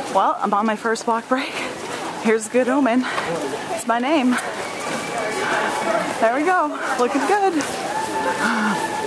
Well, I'm on my first walk break. Here's a good omen. It's my name. There we go. Looking good.